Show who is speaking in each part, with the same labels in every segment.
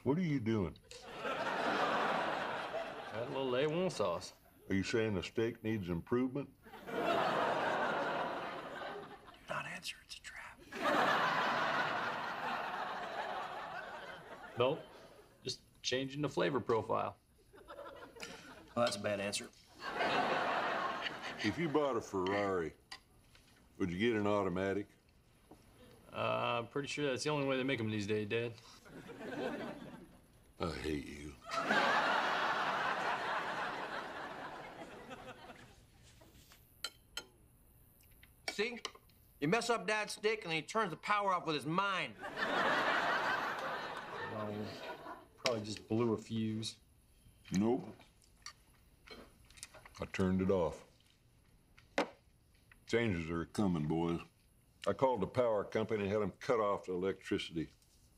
Speaker 1: What are you doing?
Speaker 2: That little A1 sauce.
Speaker 1: Are you saying the steak needs improvement?
Speaker 3: Not answer, it's a trap.
Speaker 2: Nope. Just changing the flavor profile.
Speaker 3: Well, that's a bad answer.
Speaker 1: If you bought a Ferrari, would you get an automatic?
Speaker 2: I'm pretty sure that's the only way they make them these days, Dad.
Speaker 1: I hate you.
Speaker 3: See? You mess up Dad's steak and then he turns the power off with his mind.
Speaker 2: Well, probably just blew a fuse.
Speaker 1: Nope. I turned it off. Changes are coming, boys. I called the power company and had them cut off the electricity.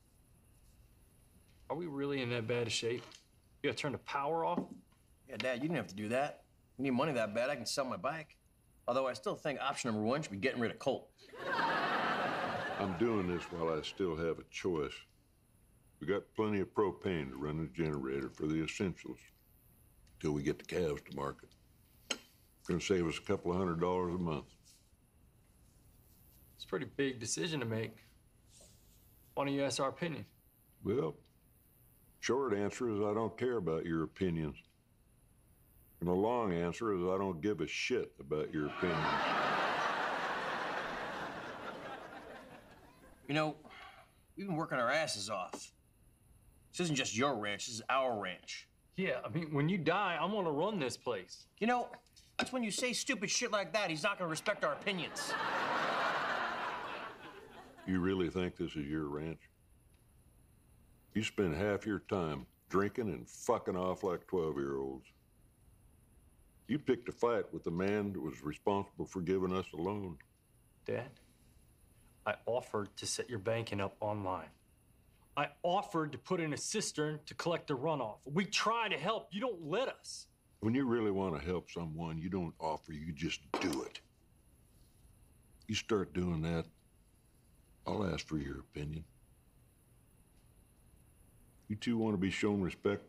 Speaker 2: Are we really in that bad a shape? You gotta turn the power off?
Speaker 3: Yeah, Dad, you didn't have to do that. You need money that bad, I can sell my bike. Although I still think option number one should be getting rid of Colt.
Speaker 1: I'm doing this while I still have a choice. We got plenty of propane to run the generator for the essentials till we get the calves to market. Gonna save us a couple of $100 a month.
Speaker 2: It's a pretty big decision to make. Why don't you ask our opinion?
Speaker 1: Well, short answer is I don't care about your opinions. And the long answer is I don't give a shit about your opinions.
Speaker 3: You know, we've been working our asses off. This isn't just your ranch, this is our ranch.
Speaker 2: Yeah, I mean, when you die, I'm gonna run this place.
Speaker 3: You know, that's when you say stupid shit like that, he's not gonna respect our opinions.
Speaker 1: You really think this is your ranch? You spend half your time drinking and fucking off like 12-year-olds. You picked a fight with the man that was responsible for giving us a loan.
Speaker 2: Dad, I offered to set your banking up online. I offered to put in a cistern to collect the runoff. We try to help. You don't let us.
Speaker 1: When you really want to help someone, you don't offer, you just do it. You start doing that, I'll ask for your opinion. You two want to be shown respect?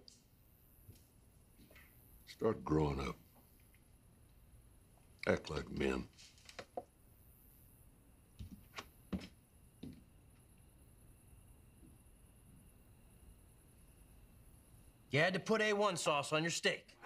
Speaker 1: Start growing up. Act like men.
Speaker 3: You had to put A1 sauce on your steak.